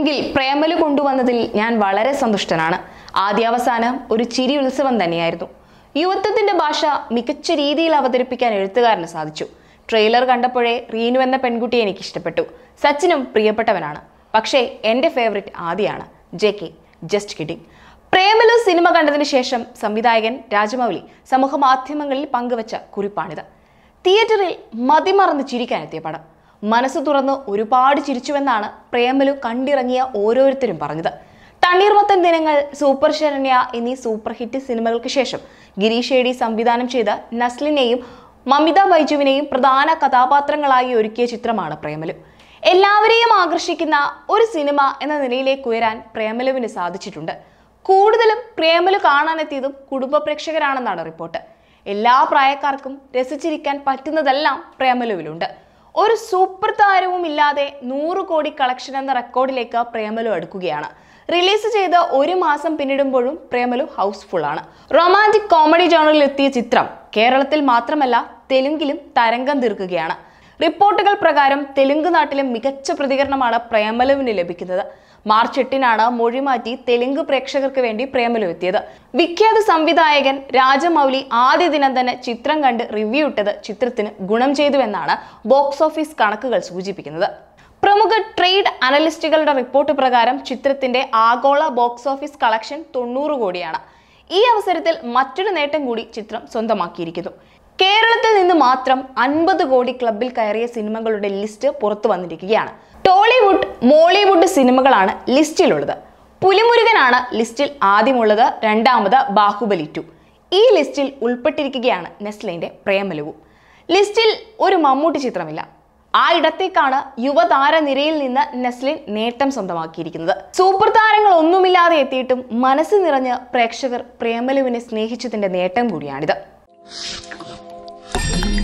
എങ്കിൽ പ്രേമലു കൊണ്ടുവന്നതിൽ ഞാൻ വളരെ സന്തുഷ്ടനാണ്. ആദ്യാവസാനം ഒരു ചിരി ഉത്സവം തന്നെയായിരുന്നു. യുവത്വത്തിന്റെ ഭാഷ മികച്ച രീതിയിൽ അവതരിപ്പിക്കാൻ എഴുത്തുകാരന് സാധിച്ചു. ട്രെയിലർ കണ്ടപ്പോഴേ റീനു എന്ന പെൺകുട്ടിയെ എനിക്ക് ഇഷ്ടപ്പെട്ടു. സച്ചിനും പ്രിയപ്പെട്ടവനാണ്. പക്ഷേ എൻ്റെ ഫേവറിറ്റ് ആദിയാണ്. JK just kidding. പ്രേമലു സിനിമ കണ്ടതിന് ശേഷം സംവിധായകൻ രാജമൗലി സമൂഹ മാധ്യമങ്ങളിൽ പങ്കുവച്ച കുറിപ്പാണിത്. തിയേറ്ററിൽ മതിമറന്ന് ചിരിക്കാനെത്തിയ പടം. മനസ്സ് തുറന്ന് ഒരുപാട് ചിരിച്ചുവെന്നാണ് പ്രേമലു കണ്ടിറങ്ങിയ ഓരോരുത്തരും പറഞ്ഞത്. തണ്ണീർമത്തൻ ദിനങ്ങൾ, സൂപ്പർ ശരണ്യ എന്നീ സൂപ്പർ ഹിറ്റ് സിനിമകൾക്ക് ശേഷം ഗിരീഷ് ഏടി സംവിധാനം ചെയ്ത നസ്ലിനെയും മമിത ബൈജുവിനെയും പ്രധാന കഥാപാത്രങ്ങളായി ഒരുക്കിയ ചിത്രമാണ് പ്രേമലു. എല്ലാവരെയും ആകർഷിക്കുന്ന ഒരു സിനിമ എന്ന നിലയിലേക്ക് ഉയരാൻ പ്രേമലുവിന് സാധിച്ചിട്ടുണ്ട്. കൂടുതലും പ്രേമലു കാണാനെത്തിയതും കുടുംബ പ്രേക്ഷകരാണെന്നാണ് റിപ്പോർട്ട്. എല്ലാ പ്രായക്കാർക്കും രസിച്ചിരിക്കാൻ പറ്റുന്നതെല്ലാം പ്രേമലുവിലുണ്ട്. ഒരു സൂപ്പർ താരവും ഇല്ലാതെ 100 കോടി കളക്ഷൻ എന്ന റെക്കോർഡിലേക്ക് പ്രേമലു അടുക്കുകയാണ്. റിലീസ് ചെയ്ത് 1 മാസം പിന്നിടുമ്പോഴും പ്രേമലു ഹൗസ്ഫുൾ ആണ്. റൊമാൻറ്റിക് കോമഡി ജോണറിൽ എത്തിയ ചിത്രം കേരളത്തിൽ മാത്രമല്ല തെലുങ്കിലും തരംഗം തീർക്കുകയാണ്. റിപ്പോർട്ടുകൾ പ്രകാരം തെലുങ്ക് നാട്ടിലും മികച്ച പ്രതികരണമാണ് പ്രേമലുവിന് ലഭിക്കുന്നത്. മാർച്ച് 8-നാണ് മൊഴിമാറ്റി തെലുങ്ക് പ്രേക്ഷകർക്ക് വേണ്ടി പ്രേമലു എത്തിയത്. വിഖ്യാത സംവിധായകൻ രാജമൗലി ആദ്യ ദിനം തന്നെ ചിത്രം കണ്ട് റിവ്യൂ ഇട്ടത് ചിത്രത്തിന് ഗുണം ചെയ്തുവെന്നാണ് ബോക്സ് ഓഫീസ് കണക്കുകൾ സൂചിപ്പിക്കുന്നത്. പ്രമുഖ ട്രേഡ് അനലിസ്റ്റുകളുടെ റിപ്പോർട്ട് പ്രകാരം ചിത്രത്തിന്റെ ആഗോള ബോക്സ് ഓഫീസ് കളക്ഷൻ 90 കോടിയാണ്. ഈ അവസരത്തിൽ മറ്റൊരു നേട്ടം കൂടി ചിത്രം സ്വന്തമാക്കിയിരിക്കുന്നു. കേരളത്തിൽ നിന്ന് മാത്രം 50 കോടി ക്ലബിൽ കയറിയ സിനിമകളുടെ ലിസ്റ്റ് പുറത്തു വന്നിരിക്കുകയാണ്. ടോളിവുഡ്, മോളിവുഡ് സിനിമകളാണ് ലിസ്റ്റിലുള്ളത്. പുലിമുരുകനാണ് ലിസ്റ്റിൽ ആദ്യമുള്ളത്. രണ്ടാമത് ബാഹുബലി 2. ഈ ലിസ്റ്റിൽ ഉൾപ്പെട്ടിരിക്കുകയാണ് നെസ്ലിന്റെ പ്രേമലുവും. ലിസ്റ്റിൽ ഒരു മമ്മൂട്ടി ചിത്രമില്ല. ആ ഇടത്തേക്കാണ് യുവതാര നിരയിൽ നിന്ന് നെസ്ലിൻ നേട്ടം സ്വന്തമാക്കിയിരിക്കുന്നത്. സൂപ്പർ താരങ്ങൾ ഒന്നുമില്ലാതെ എത്തിയിട്ടും മനസ്സ് നിറഞ്ഞ് പ്രേക്ഷകർ പ്രേമലുവിനെ സ്നേഹിച്ചതിന്റെ നേട്ടം കൂടിയാണിത്.